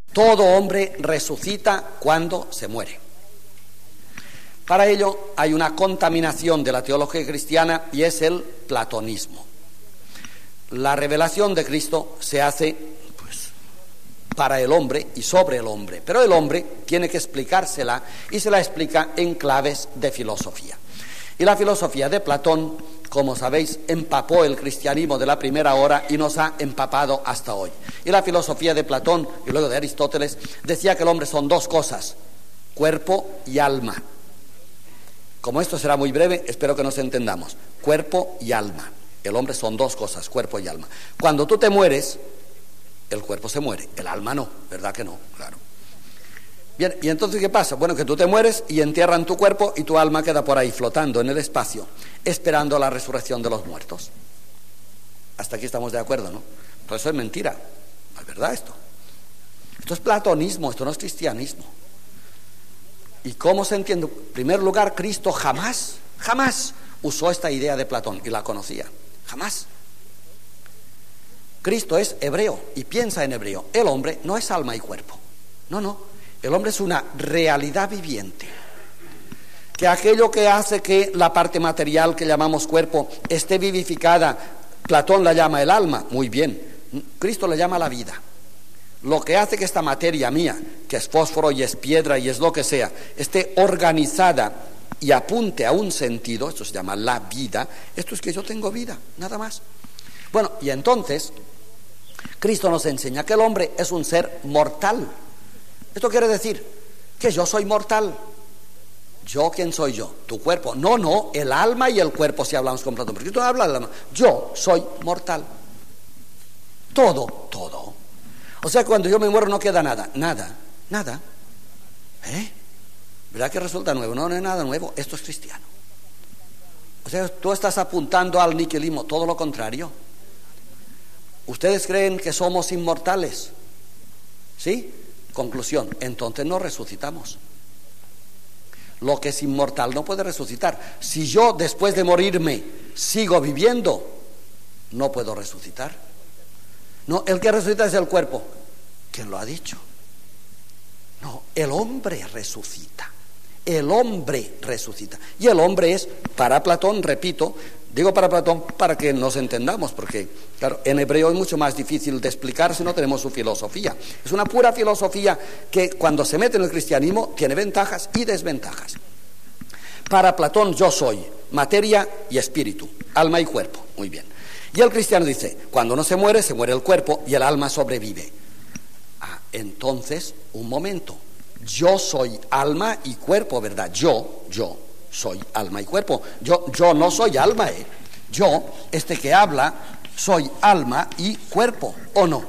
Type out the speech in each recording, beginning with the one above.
Todo hombre resucita cuando se muere. Para ello hay una contaminación de la teología cristiana y es el platonismo. La revelación de Cristo se hace para el hombre y sobre el hombre, pero el hombre tiene que explicársela y se la explica en claves de filosofía. Y la filosofía de Platón, como sabéis, empapó el cristianismo de la primera hora y nos ha empapado hasta hoy. Y la filosofía de Platón y luego de Aristóteles decía que el hombre son dos cosas, cuerpo y alma. Como esto será muy breve, espero que nos entendamos. Cuerpo y alma. El hombre son dos cosas, cuerpo y alma. Cuando tú te mueres, el cuerpo se muere, el alma no, ¿verdad que no? Claro. Bien, ¿y entonces qué pasa? Bueno, que tú te mueres y entierran tu cuerpo y tu alma queda por ahí flotando en el espacio, esperando la resurrección de los muertos. Hasta aquí estamos de acuerdo, ¿no? Todo eso es mentira, ¿no es verdad esto? Esto es platonismo, esto no es cristianismo. ¿Y cómo se entiende? En primer lugar, Cristo jamás usó esta idea de Platón y la conocía, jamás. Cristo es hebreo y piensa en hebreo. El hombre no es alma y cuerpo, no, el hombre es una realidad viviente. Que aquello que hace que la parte material que llamamos cuerpo esté vivificada, Platón la llama el alma, muy bien, Cristo la llama la vida. Lo que hace que esta materia mía, que es fósforo y es piedra y es lo que sea, esté organizada y apunte a un sentido, esto se llama la vida, esto es que yo tengo vida, nada más. Bueno, y entonces Cristo nos enseña que el hombre es un ser mortal. Esto quiere decir que yo soy mortal. ¿Yo quién soy yo? Tu cuerpo. No, el alma y el cuerpo si hablamos con Platón. Porque tú no hablas del alma. Yo soy mortal. Todo. O sea, cuando yo me muero no queda nada. Nada. ¿Verdad que resulta nuevo? No es nada nuevo. Esto es cristiano. O sea, tú estás apuntando al niquilismo. Todo lo contrario. ¿Ustedes creen que somos inmortales? ¿Sí? Conclusión, entonces no resucitamos. Lo que es inmortal no puede resucitar. Si yo después de morirme sigo viviendo, no puedo resucitar. No, el que resucita es el cuerpo. ¿Quién lo ha dicho? No, el hombre resucita. El hombre resucita. Y el hombre es, para Platón, repito, digo para Platón para que nos entendamos, porque claro, en hebreo es mucho más difícil de explicar si no tenemos su filosofía. Es una pura filosofía que cuando se mete en el cristianismo tiene ventajas y desventajas. Para Platón yo soy materia y espíritu, alma y cuerpo, muy bien. Y el cristiano dice, cuando uno se muere el cuerpo y el alma sobrevive. Entonces, un momento, yo soy alma y cuerpo, ¿verdad? Yo soy alma y cuerpo. Yo no soy alma, Yo, que habla, soy alma y cuerpo, ¿o no?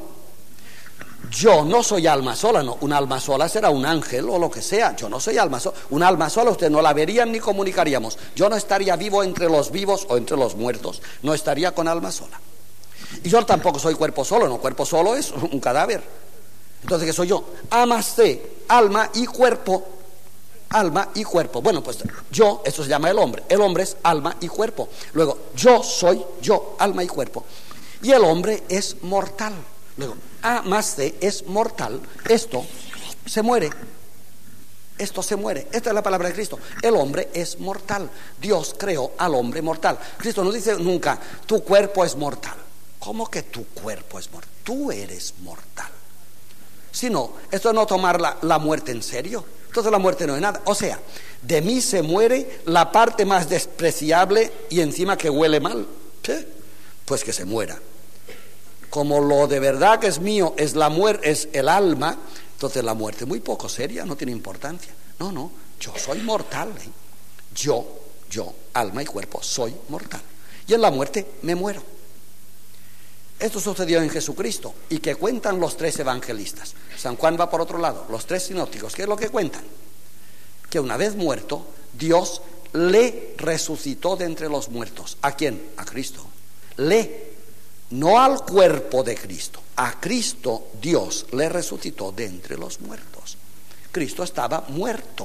Yo no soy alma sola, no. Un alma sola será un ángel o lo que sea. Yo no soy alma sola. Un alma sola usted no la verían ni comunicaríamos. Yo no estaría vivo entre los vivos o entre los muertos. No estaría con alma sola. Y yo tampoco soy cuerpo solo, no. Cuerpo solo es un cadáver. Entonces, ¿qué soy yo? Amaste, alma y cuerpo. Alma y cuerpo. Bueno, pues yo, eso se llama el hombre. El hombre es alma y cuerpo. Luego, yo soy yo, alma y cuerpo. Y el hombre es mortal. Luego, A más C es mortal. Esto se muere. Esto se muere. Esta es la palabra de Cristo. El hombre es mortal. Dios creó al hombre mortal. Cristo no dice nunca, tu cuerpo es mortal. ¿Cómo que tu cuerpo es mortal? Tú eres mortal. Si no, esto es no tomar la muerte en serio. Entonces la muerte no es nada. O sea, de mí se muere la parte más despreciable y encima que huele mal. ¿Sí? Pues que se muera. Como lo de verdad que es mío es la muerte, es el alma, entonces la muerte es muy poco seria, no tiene importancia. No, yo soy mortal. Yo, alma y cuerpo, soy mortal. Y en la muerte me muero. Esto sucedió en Jesucristo. ¿Y qué cuentan los tres evangelistas? San Juan va por otro lado, los tres sinópticos. ¿Qué es lo que cuentan? Que una vez muerto, Dios le resucitó de entre los muertos. ¿A quién? A Cristo. No al cuerpo de Cristo. A Cristo Dios le resucitó de entre los muertos. Cristo estaba muerto.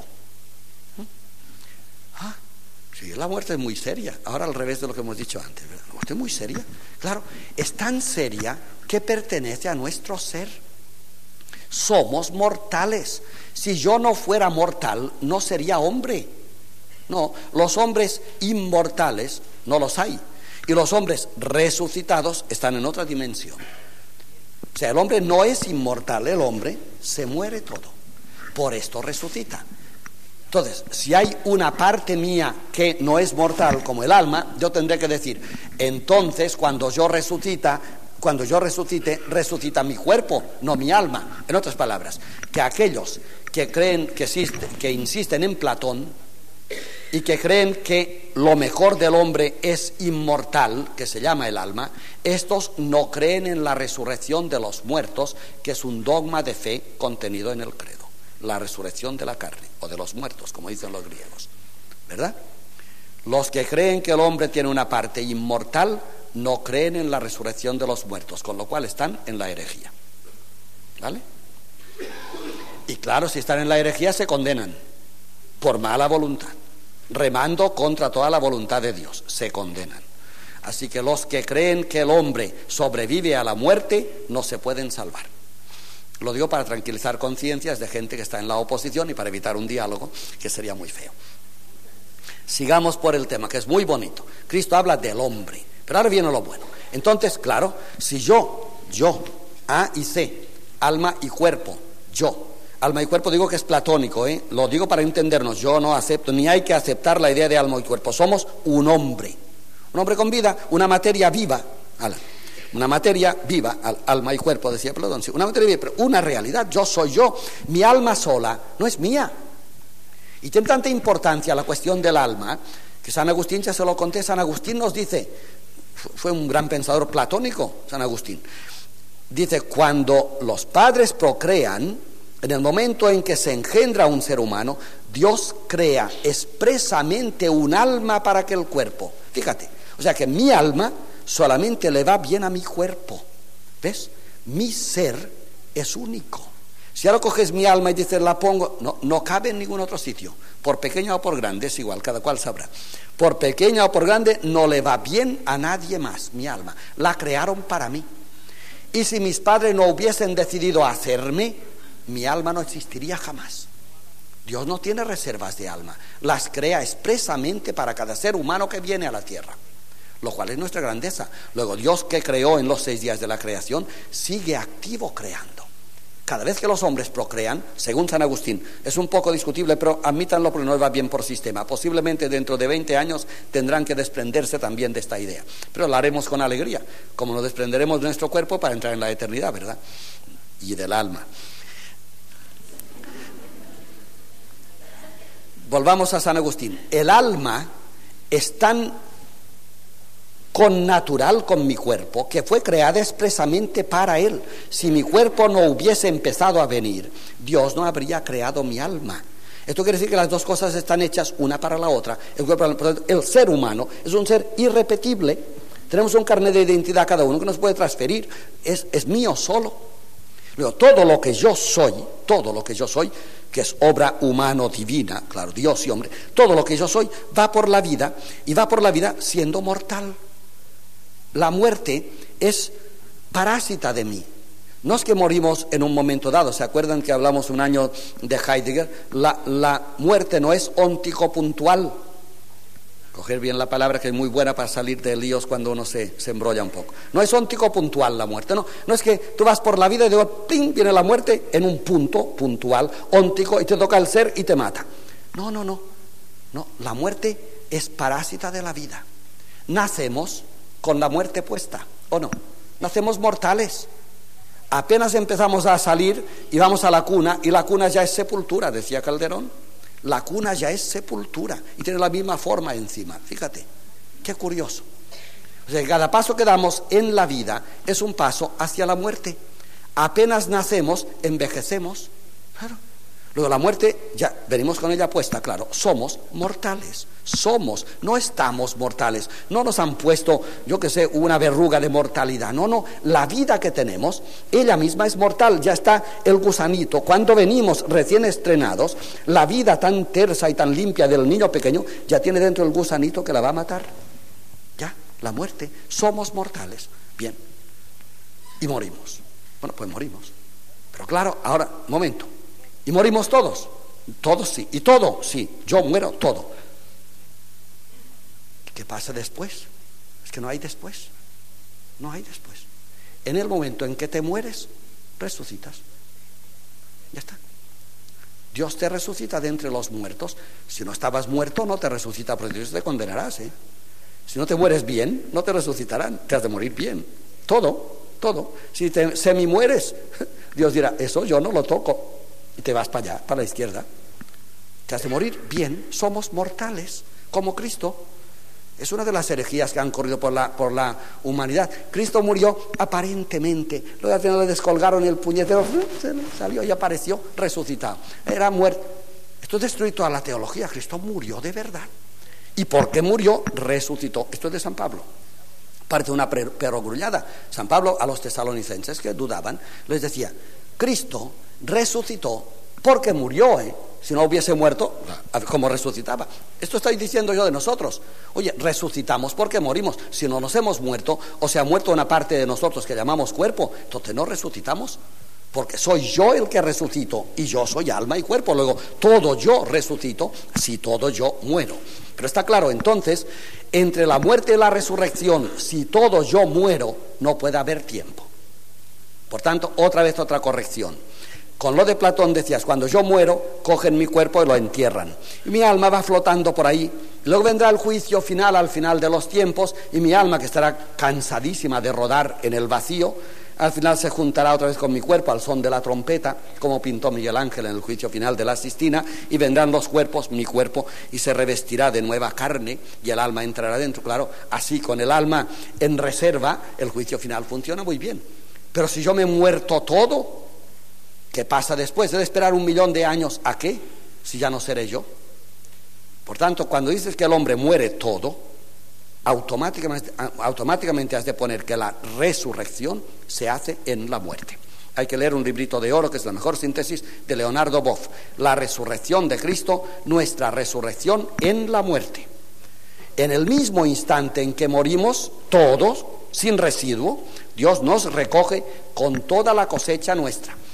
Sí, la muerte es muy seria. Ahora al revés de lo que hemos dicho antes, ¿verdad? La muerte es muy seria. Claro, es tan seria que pertenece a nuestro ser. Somos mortales. Si yo no fuera mortal, no sería hombre. No, los hombres inmortales no los hay. Y los hombres resucitados están en otra dimensión. O sea, el hombre no es inmortal, el hombre se muere todo. Por esto resucita. Entonces, si hay una parte mía que no es mortal, como el alma, yo tendré que decir, entonces cuando yo resucite, resucita mi cuerpo, no mi alma. En otras palabras, que aquellos que creen que insisten en Platón y que creen que lo mejor del hombre es inmortal, que se llama el alma, estos no creen en la resurrección de los muertos, que es un dogma de fe contenido en el credo, la resurrección de la carne, o de los muertos, como dicen los griegos, ¿verdad? Los que creen que el hombre tiene una parte inmortal no creen en la resurrección de los muertos, con lo cual están en la herejía, ¿vale? Y claro, si están en la herejía se condenan por mala voluntad, remando contra toda la voluntad de Dios, se condenan. Así que los que creen que el hombre sobrevive a la muerte no se pueden salvar. Lo digo para tranquilizar conciencias de gente que está en la oposición y para evitar un diálogo que sería muy feo. Sigamos por el tema, que es muy bonito. Cristo habla del hombre, pero ahora viene lo bueno. Entonces, claro, si yo, A y C, alma y cuerpo, alma y cuerpo digo que es platónico, lo digo para entendernos, yo no acepto, ni hay que aceptar la idea de alma y cuerpo, somos un hombre con vida, una materia viva, una materia viva, alma y cuerpo, decía Platón, sí, una materia viva, pero una realidad, yo soy yo, mi alma sola no es mía. Y tiene tanta importancia la cuestión del alma, que San Agustín, ya se lo conté, San Agustín nos dice, fue un gran pensador platónico, San Agustín, dice, cuando los padres procrean, en el momento en que se engendra un ser humano, Dios crea expresamente un alma para que el cuerpo, fíjate, o sea que mi alma solamente le va bien a mi cuerpo, ¿ves? Mi ser es único. Si ahora coges mi alma y dices la pongo, no cabe en ningún otro sitio, por pequeña o por grande, es igual, cada cual sabrá. Por pequeña o por grande no le va bien a nadie más, mi alma, la crearon para mí. Y si mis padres no hubiesen decidido hacerme, mi alma no existiría jamás. Dios no tiene reservas de alma, las crea expresamente para cada ser humano que viene a la tierra, lo cual es nuestra grandeza. Luego Dios, que creó en los 6 días de la creación, sigue activo creando. Cada vez que los hombres procrean, según San Agustín, es un poco discutible, pero admítanlo porque no va bien por sistema. Posiblemente dentro de 20 años tendrán que desprenderse también de esta idea, pero lo haremos con alegría, como nos desprenderemos de nuestro cuerpo para entrar en la eternidad, ¿verdad? Y del alma. Volvamos a San Agustín. El alma es tan connatural con mi cuerpo que fue creada expresamente para él. Si mi cuerpo no hubiese empezado a venir, Dios no habría creado mi alma. Esto quiere decir que las dos cosas están hechas una para la otra. El ser humano es un ser irrepetible. Tenemos un carnet de identidad cada uno que nos puede transferir. Es mío solo. Luego, todo lo que yo soy, que es obra humano-divina, claro, Dios y hombre, todo lo que yo soy va por la vida, y va por la vida siendo mortal. La muerte es parásita de mí. No es que morimos en un momento dado. ¿Se acuerdan que hablamos un año de Heidegger? La muerte no es óntico puntual. Coger bien la palabra, que es muy buena para salir de líos cuando uno se embrolla un poco. No es óntico puntual la muerte, no es que tú vas por la vida y digo, ¡ping!, viene la muerte en un punto puntual, óntico, y te toca el ser y te mata. No, la muerte es parásita de la vida. Nacemos con la muerte puesta, ¿o no? Nacemos mortales. Apenas empezamos a salir y vamos a la cuna, y la cuna ya es sepultura, decía Calderón. La cuna ya es sepultura y tiene la misma forma encima. Fíjate, qué curioso. O sea, cada paso que damos en la vida es un paso hacia la muerte. Apenas nacemos, envejecemos. Claro. Luego la muerte, ya venimos con ella puesta, claro, somos mortales. No estamos mortales. No nos han puesto, yo que sé, una verruga de mortalidad. No, la vida que tenemos, ella misma es mortal. Ya está el gusanito. Cuando venimos recién estrenados, la vida tan tersa y tan limpia del niño pequeño ya tiene dentro el gusanito que la va a matar. Ya, la muerte. Somos mortales. Bien. Y morimos. Bueno, pues morimos. Pero claro, ahora, momento. ¿Y morimos todos? Todos sí. ¿Y todo? Sí. Yo muero todo. ¿Qué pasa después? Es que no hay después. No hay después. En el momento en que te mueres, resucitas. Ya está. Dios te resucita de entre los muertos. Si no estabas muerto, no te resucita, porque Dios te condenarás, ¿eh? Si no te mueres bien, no te resucitarán. Te has de morir bien. Todo. Si te semi mueres, Dios dirá, eso yo no lo toco. Y te vas para allá, para la izquierda. Te has de morir bien. Somos mortales, como Cristo. Es una de las herejías que han corrido por la humanidad. Cristo murió aparentemente. Luego al final le descolgaron el puñetero, se salió y apareció resucitado. Era muerto. Esto destruye toda la teología. Cristo murió de verdad. ¿Y por qué murió? Resucitó. Esto es de San Pablo. Parece una perogrullada. San Pablo a los tesalonicenses que dudaban les decía, Cristo resucitó porque murió, Si no hubiese muerto, ¿cómo resucitaba? Esto estoy diciendo yo de nosotros. Oye, resucitamos porque morimos. Si no nos hemos muerto, o se ha muerto una parte de nosotros que llamamos cuerpo, entonces no resucitamos. Porque soy yo el que resucito y yo soy alma y cuerpo. Luego, todo yo resucito si todo yo muero. Pero está claro, entonces, entre la muerte y la resurrección, si todo yo muero, no puede haber tiempo. Por tanto, otra vez otra corrección. Con lo de Platón decías, cuando yo muero, cogen mi cuerpo y lo entierran. Y mi alma va flotando por ahí. Luego vendrá el juicio final al final de los tiempos y mi alma, que estará cansadísima de rodar en el vacío, al final se juntará otra vez con mi cuerpo al son de la trompeta, como pintó Miguel Ángel en el juicio final de la Sistina, y vendrán los cuerpos, mi cuerpo, y se revestirá de nueva carne y el alma entrará dentro. Claro, así con el alma en reserva, el juicio final funciona muy bien. Pero si yo me he muerto todo, ¿qué pasa después? ¿He de esperar 1.000.000 de años a qué? Si ya no seré yo. Por tanto, cuando dices que el hombre muere todo, automáticamente has de poner que la resurrección se hace en la muerte. Hay que leer un librito de oro que es la mejor síntesis de Leonardo Boff. La resurrección de Cristo, nuestra resurrección en la muerte. En el mismo instante en que morimos, todos, sin residuo, Dios nos recoge con toda la cosecha nuestra.